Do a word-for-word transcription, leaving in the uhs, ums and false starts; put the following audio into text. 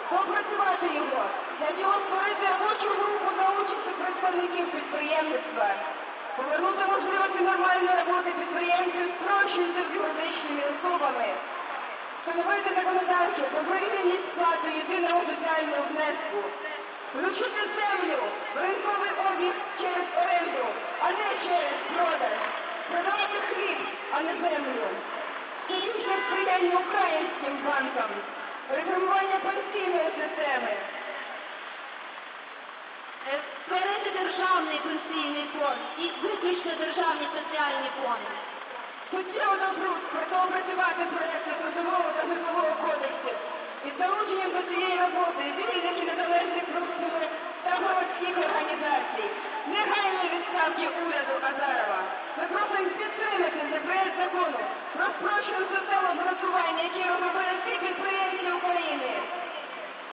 Допрацювати його. Для цього створити робочу групу за участю представників підприємництва. Повернути можливості нормальної роботи підприємців, спрощуючи з юридичними особами. Встановити законодавчо добровільність сплати єдиного соціального внеску. Включити землю в ринковий обіг через оренду, а не через продаж. Продавати хліб, а не землю. Технічне сприяння українським банкам. Реформування пенсійної системи. Створити державний пенсійний фонд і виключно державні соціальні фонди. Суттєво допрацювати проєкти Трудового та Житлового кодексів із залученням до цієї роботи вільних і незалежних профспілок та громадських організацій. Негайної відставки уряду Азарова. Ми просимо підтримати за проєкт закону про спрощену систему оподаткування, який розробили всі підприємці України.